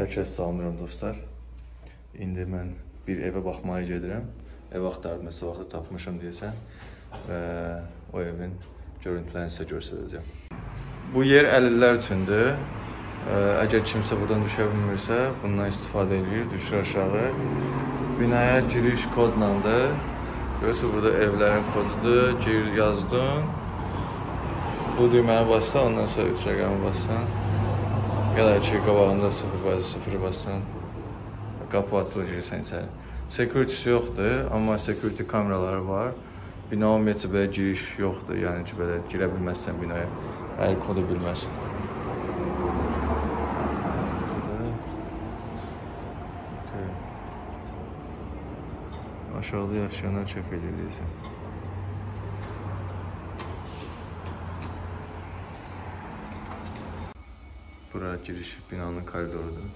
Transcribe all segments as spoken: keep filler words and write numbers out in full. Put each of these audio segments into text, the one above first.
Hər kəs salamlayıram dostlar. İndi mən bir evə baxmaya gedirəm. Ev axtardım, məsəl vaxtı tapmışam deyəsən və o evin görüntülərini sizə göstərəcəm. Bu yer əlillər üçündür. Əgər kimsə buradan düşə bilmirsə, bundan istifadə edir, düşür aşağı. Binaya giriş kodlandır. Görürsünüz, burada evlərin kodudur. Gir yazdım. Bu düyməni bassan, ondan sonra üç rəqəmi bassan. Gələr ki, qabağında sıfır bazı sıfırı bassan. Qapı açılır, girsən içəri. Security'si yoxdur, amma security kameraları var. Bina ümumiyyətcə belə giriş yoxdur, yəni ki, belə girə bilməzsən binaya, əgər kodu bilməzsən. Aşağıda yaşayanlar çöp edirliysən. Bura giriş binanın koridorudur.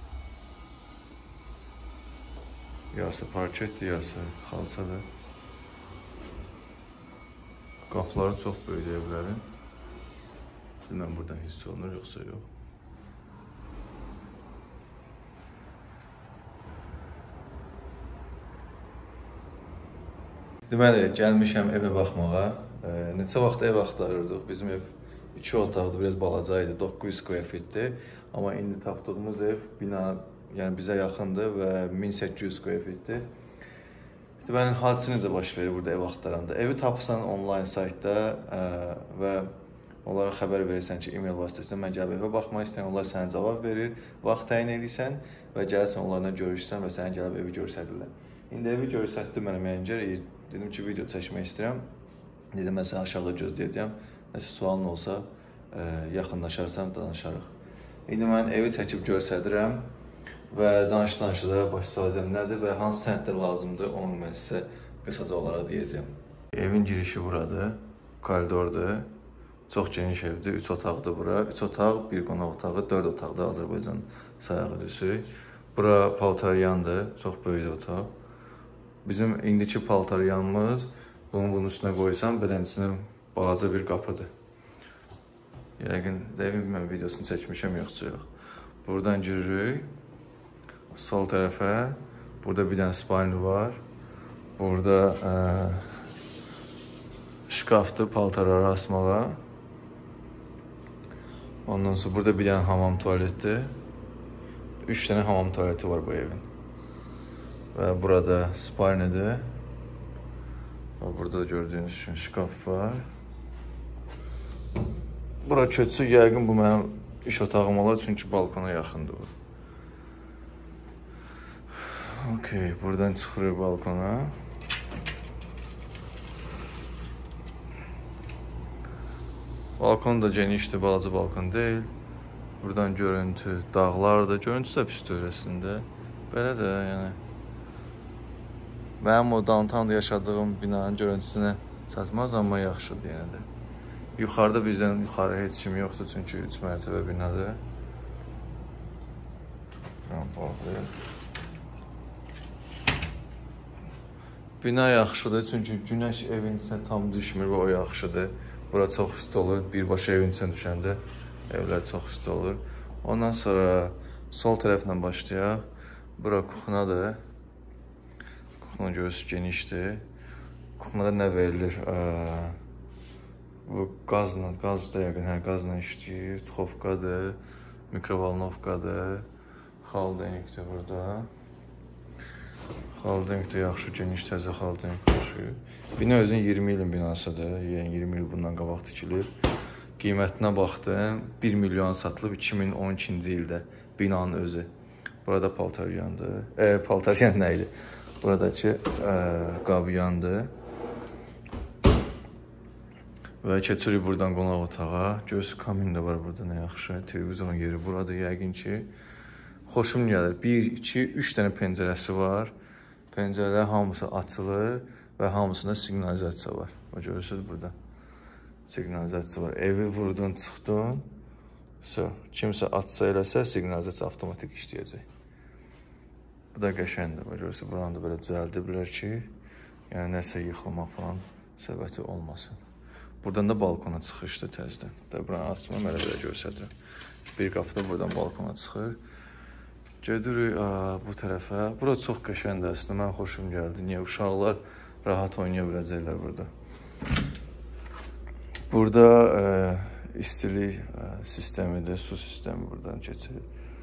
Yarısı parketdir, yarısı xalçadır. Qapıları çox böyükdür evlərin. Bilməm buradan hiss olunur, yoxsa yox. Deməli, gəlmişəm evə baxmağa. Neçə vaxt ev axtarırdıq. Bizim ev iki otaqdır, biraz balaca idi, doqquz yüz square feetdir. Amma indi tapdığımız ev bina, yəni bizə yaxındır və min səkkiz yüz square feetdir. Deməli, hadisə necə baş verir burada ev axtaranda? Evi tapırsan onlayn saytda və onlara xəbər verirsən ki, e-mail vasitəsində mən gəlib evə baxmaq istəyirəm, onlar sənə cavab verir, vaxt təyin edirsən və gəlsən onlarla görüşsən və sənə gəlib evi göstərirlər. İndi evi göstərdi mənə məncə, dedim ki, video çəkmək istəyirəm. Dedim, mən səni aşağıda gözləyəcəm. Nəsə sualın olsa, yaxınlaşarsan, danışarıq. İndi mən evi çəkib göstərirəm və danış-danışıda baş salacam nədir və hansı sənədlər lazımdır, onu mən sizə qısaca olaraq deyəcəm. Evin girişi buradır, koridordur, çox geniş evdir, üç otaqdır bura. üç otaq, bir qonaq otağı, dörd otaqdır Azərbaycan sayağı düşür. Bura paltaryandır, çox böyük otaq. Bizim indiki paltaryanımız, bunu bunun üstünə qoysam, beləncəsinin balaca bir qapıdır. Yəqin, dəqiq mən videosunu çəkmişəm, yoxsa yox. Buradan giririk. Sol tərəfə. Burada bir dənə spalni var. Burada ə, şkafdır, paltarları asmağa. Ondan sonra burada bir dənə hamam tualetdir. Üç dənə hamam tualeti var bu evin. Və burada spalnidir. Burada gördüyünüz üçün şkaf var. Bura köçsü, yəqin bu mənim iş otağım olar, çünki balkona yaxındır bu. Okey, buradan çıxırıq balkona. Balkon da genişdir, balaca balkon deyil. Buradan görüntü, dağlardır. Görüntüsü də pisdir əslində. Belə də, yəni. Mənim o downtownda yaşadığım binanın görüntüsünə çatmaz, amma yaxşıdır yenə də. Yuxarıda bizdən yuxarı heç kim yoxdur, çünki üç mərtəbə binadır. Bina yaxşıdır, çünki günəş evin içinə tam düşmür və o yaxşıdır. Bura çox isti olur, birbaşa evin içinə düşəndə evlər çox isti olur. Ondan sonra sol tərəflə başlayaq. Bura kuxnadır. Kuxna görürsünüz genişdir. Kuxnada nə verilir? Bu qazla, qaz da yəqin, hə, qazla işləyir, tuxovkadır, mikrovalnovkadır, xaldenikdir burada. Xaldenik də yaxşı, geniş təzə xaldenik oluşur. Bina özün iyirmi ilin binasıdır, yəni iyirmi il bundan qabaq tikilib. Qiymətinə baxdım, bir milyon satılıb iki min on ikinci ildə binanın özü. Burada paltaryandır, e, paltaryan nə idi? Buradakı e, qabyandır. Və keçirik buradan qonaq otağa. Göz kamin də var burada, nə yaxşı. Televizorun yeri burada yəqin ki. Xoşum gəlir. bir, iki, üç dənə pəncərəsi var. Pəncərələr hamısı açılır və hamısında siqnalizasiya var. O görürsünüz burada. Siqnalizasiya var. Evi vurdun, çıxdın. Kimsə açsa eləsə, siqnalizasiya avtomatik işləyəcək. Bu da qəşəndir. Görürsünüz, buranı da belə düzəldiblər ki, yəni nəsə yıxılmaq falan söhbəti olmasın. Buradan da balkona çıxışdır təzədən. Da buranı açmam, elə belə göstərirəm. Bir qapı da buradan balkona çıxır. Gedirik bu tərəfə. Bura çox qəşəngdir əslində. Mən xoşum gəldi. Niyə? Uşaqlar rahat oynaya biləcəklər burada. Burada e, istilik e, sistemidir, su sistemi buradan keçir.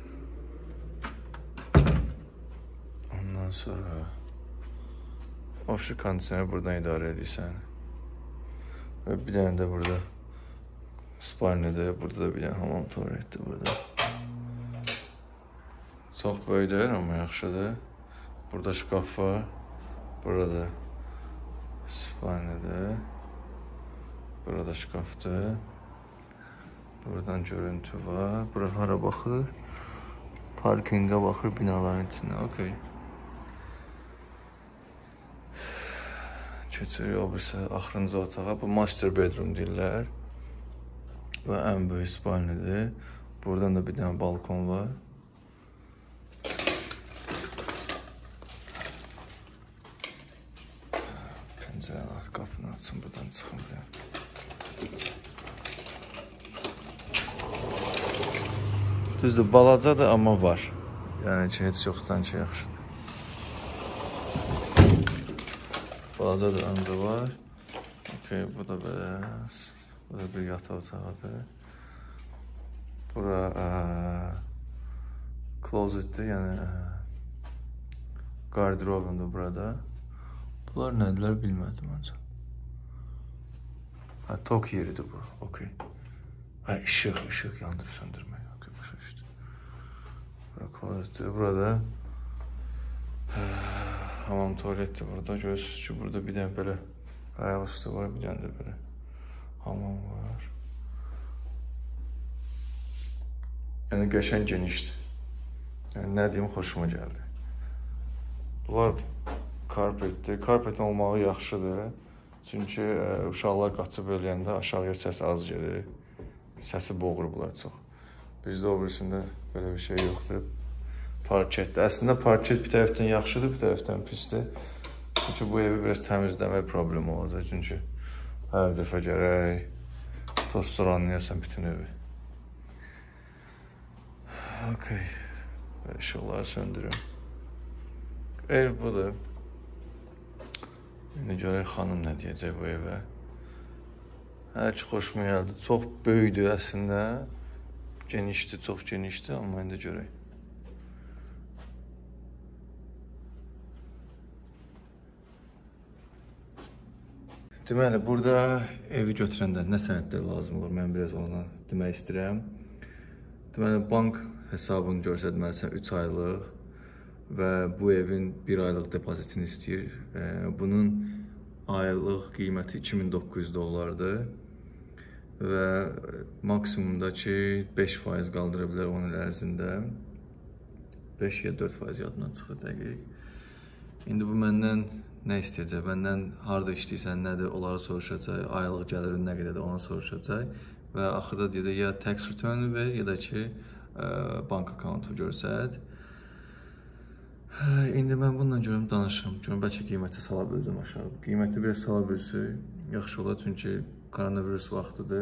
Ondan sonra Vəbşi kondisioner buradan idarə edirsən. Və bir dənə də burada spalnidir. Burada da bir dənə hamam tualetdir burada. Çox böyük deyil, amma yaxşıdır. Burada şkaf var. Burada spalnidir. Burada şkafdır. Buradan görüntü var. Bura hara baxır? Parkinqə baxır binaların içində. Okey. Keçirik o birisi axırıncı otağa. Bu master bedroom deyirlər. Və ən böyük spalnidir. Buradan da bir dənə balkon var. Pəncərəni aç, qapını açın, buradan çıxın buraya. Düzdür, balacadır, amma var. Yəni ki, heç yoxdan ki, yaxşıdır. Balacadır, ancaq var. Okey, bu da belə. Bu da bir yataq otağıdır. Bura ə, closetdir, yəni ə, garderobundur burada. Bunlar nədirlər bilmədim ancaq. Hə, tok yeridir bu, okey. Hə, işıq, işıq yandırıb söndürmək. Okey, başa düşdü. Bura closetdir, burada ə, hamam tualetdir burada. Görürsünüz ki, burada bir dənə belə ayaq üstü var, bir dənə də belə hamam var. Yəni qəşəng genişdir. Yəni nə deyim, xoşuma gəldi. Bunlar karpetdir. Karpetin olmağı yaxşıdır. Çünki ə, uşaqlar qaçıb eləyəndə aşağıya səs az gedir. Səsi boğur bunlar çox. Bizdə o birisində belə bir şey yoxdur. Parketdir. Əslində parket bir tərəfdən yaxşıdır, bir tərəfdən pisdir. Çünki bu evi biraz təmizləmək problemi olacaq. Çünki hər dəfə gərək toz anlayasan bütün evi. Okey. İşıqları söndürüm. Ev budur. İndi görək xanım nə deyəcək bu evə. Hər ki, xoşuma gəldi. Çox böyükdür əslində. Genişdir, çox genişdir. Amma indi görək. Deməli, burada evi götürəndə nə sənədlər lazım olur? Mən biraz ona demək istəyirəm. Deməli, bank hesabını görsə deməlisən üç aylıq və bu evin bir aylıq depozitini istəyir. Bunun aylıq qiyməti iki min doqquz yüz dollardır və maksimumda ki beş faiz qaldıra bilər on il ərzində. beş ya dörd faiz yadından çıxır dəqiq. İndi bu məndən nə istəyəcək? Məndən harada işləyirsən, nədir, onları soruşacaq, aylıq gəlirin nə qədərdir, ona soruşacaq və axırda deyəcək, ya tax return ver, ya da ki, bank accountu görsət. İndi mən bununla görüm, danışım. Görüm, bəlkə qiyməti sala bildim aşağı. Qiyməti biraz sala bilsək, yaxşı olar, çünki koronavirus vaxtıdır.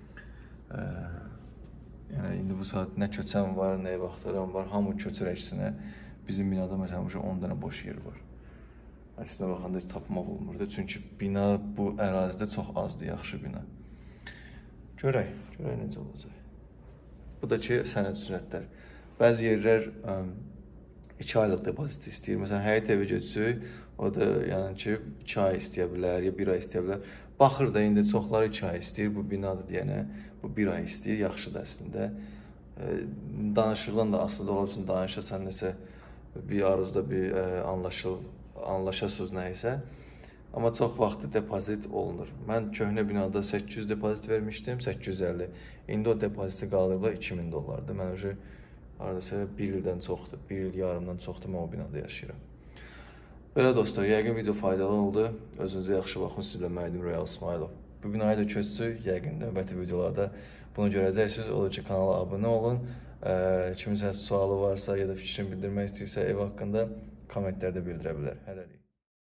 Yəni, indi bu saat nə köçən var, nə ev axtaran var, hamı köçür əksinə. Bizim binada məsələn on dənə boş yer var. Əksinə baxanda heç tapmaq olmurdu. Çünki bina bu ərazidə çox azdır, yaxşı bina. Görək, görək necə olacaq. Bu da ki, sənəd sürətlər. Bəzi yerlər iki aylıq depozit istəyir. Məsələn, həyət evi götürsək, o da yəni ki, iki ay istəyə bilər, ya bir ay istəyə bilər. Baxır da indi çoxları iki ay istəyir, bu binadır deyənə, bu bir ay istəyir, yaxşıdır əslində. Danışıqdan da asılı olub üçün danışasan nəsə bir aruzda bir anlaşıl, anlaşasız nə isə. Amma çox vaxtı depozit olunur. Mən köhnə binada səkkiz yüz depozit vermişdim, səkkiz yüz əlli. İndi o depoziti qaldırıblar iki min dollardır. Mən öncə haradasa bir ildən çoxdur, bir il yarımdan çoxdur mən o binada yaşayıram. Belə dostlar, yəqin video faydalı oldu. Özünüzə yaxşı baxın, sizlə mən idim Royal İsmailov. Bu binaya da köçsük, yəqin növbəti videolarda bunu görəcəksiniz. Odur ki, kanala abunə olun. Kiminsə sualı varsa ya da fikrini bildirmək istəyirsə ev haqqında kommentlərdə bildirə bilər. Hələlik.